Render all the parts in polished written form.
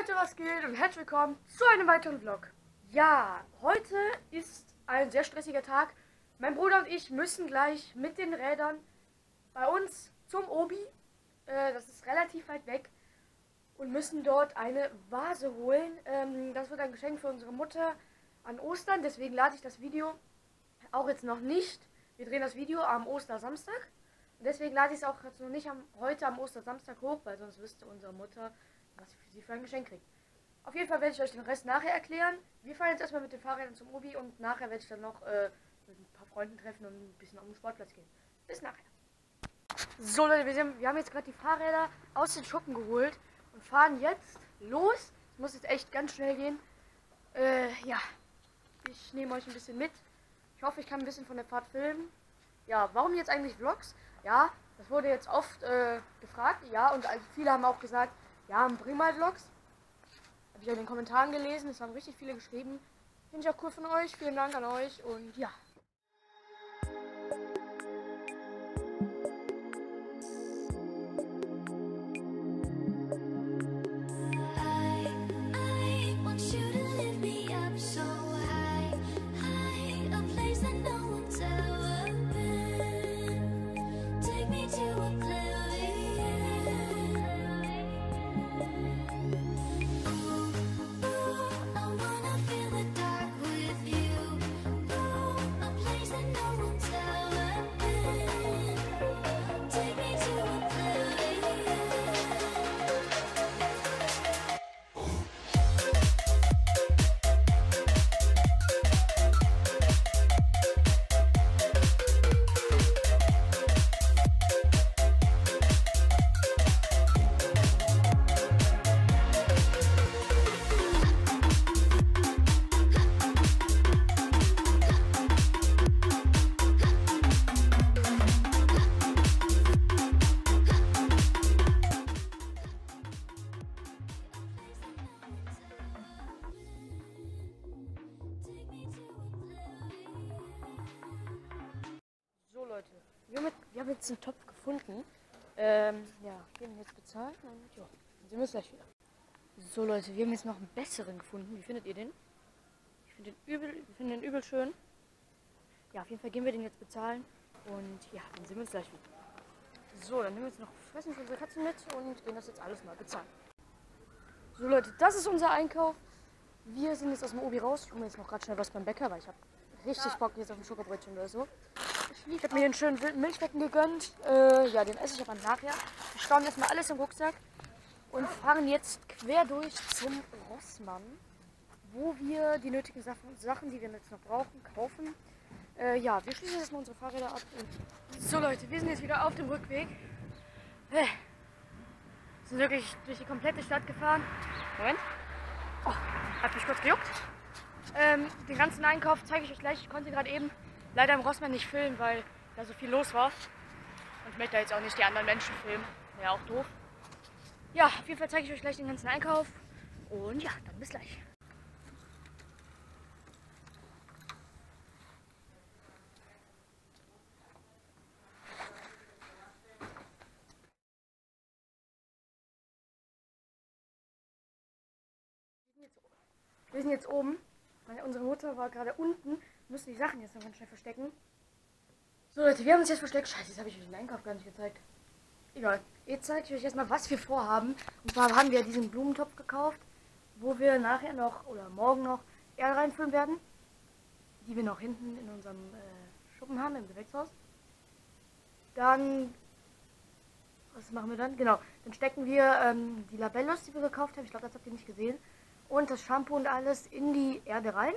Leute, was geht und herzlich willkommen zu einem weiteren Vlog. Ja, heute ist ein sehr stressiger Tag. Mein Bruder und ich müssen gleich mit den Rädern bei uns zum Obi. Das ist relativ weit weg. Und müssen dort eine Vase holen. Das wird ein Geschenk für unsere Mutter an Ostern. Deswegen lade ich das Video auch jetzt noch nicht. Wir drehen das Video am Ostersamstag. Und deswegen lade ich es auch jetzt noch nicht heute am Ostersamstag hoch, weil sonst wüsste unsere Mutter, was sie für ein Geschenk kriegt. Auf jeden Fall werde ich euch den Rest nachher erklären. Wir fahren jetzt erstmal mit den Fahrrädern zum Obi und nachher werde ich dann noch mit ein paar Freunden treffen und ein bisschen auf den Sportplatz gehen. Bis nachher. So Leute, wir haben jetzt gerade die Fahrräder aus den Schuppen geholt und fahren jetzt los. Es muss jetzt echt ganz schnell gehen. Ja, ich nehme euch ein bisschen mit. Ich hoffe, ich kann ein bisschen von der Fahrt filmen. Ja, warum jetzt eigentlich Vlogs? Ja, das wurde jetzt oft gefragt. Ja, und viele haben auch gesagt, ja, bring mal Vlogs. Habe ich auch in den Kommentaren gelesen. Es haben richtig viele geschrieben. Finde ich auch cool von euch. Vielen Dank an euch und ja. So Leute, wir haben jetzt einen Topf gefunden. Ja, wir haben jetzt bezahlt und ja, dann sehen wir uns gleich wieder. So Leute, wir haben jetzt noch einen besseren gefunden. Wie findet ihr den? Ich finde den übel schön. Ja, auf jeden Fall gehen wir den jetzt bezahlen und ja, dann sehen wir uns gleich wieder. So, dann nehmen wir jetzt noch Fressen für unsere Katzen mit und gehen das jetzt alles mal bezahlen. So Leute, das ist unser Einkauf. Wir sind jetzt aus dem Obi raus. Ich hole mir jetzt noch gerade schnell was beim Bäcker, weil ich habe richtig Bock jetzt auf ein Schokobrötchen oder so. Ich habe mir einen schönen Milchwecken gegönnt. Ja, den esse ich aber nachher. Wir stauen erstmal alles im Rucksack und fahren jetzt quer durch zum Rossmann, wo wir die nötigen Sachen, die wir jetzt noch brauchen, kaufen. Ja, wir schließen jetzt mal unsere Fahrräder ab. So Leute, wir sind jetzt wieder auf dem Rückweg. Wir sind wirklich durch die komplette Stadt gefahren. Moment. Oh, hat mich kurz gejuckt. Den ganzen Einkauf zeige ich euch gleich. Ich konnte gerade eben leider im Rossmann nicht filmen, weil da so viel los war. Und ich möchte da jetzt auch nicht die anderen Menschen filmen. Wäre auch doof. Ja, auf jeden Fall zeige ich euch gleich den ganzen Einkauf. Und ja, dann bis gleich. Wir sind jetzt oben. Unsere Mutter war gerade unten. Wir müssen die Sachen jetzt noch ganz schnell verstecken. So Leute, wir haben uns jetzt versteckt. Scheiße, jetzt habe ich euch den Einkauf gar nicht gezeigt. Egal. Jetzt zeige ich euch erstmal, was wir vorhaben. Und zwar haben wir diesen Blumentopf gekauft, wo wir nachher noch oder morgen noch Erde reinfüllen werden. Die wir noch hinten in unserem Schuppen haben, im Gewächshaus. Dann, was machen wir dann? Genau, dann stecken wir die Labellos, die wir gekauft haben. Ich glaube, das habt ihr nicht gesehen. Und das Shampoo und alles in die Erde rein.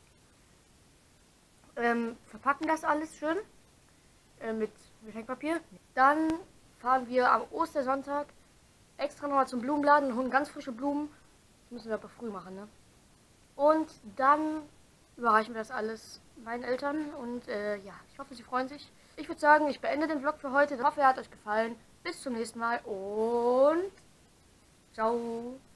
Verpacken das alles schön mit Geschenkpapier. Dann fahren wir am Ostersonntag extra nochmal zum Blumenladen und holen ganz frische Blumen. Das müssen wir aber früh machen, ne? Und dann überreichen wir das alles meinen Eltern und ja, ich hoffe, sie freuen sich. Ich würde sagen, ich beende den Vlog für heute. Ich hoffe, er hat euch gefallen. Bis zum nächsten Mal und ciao.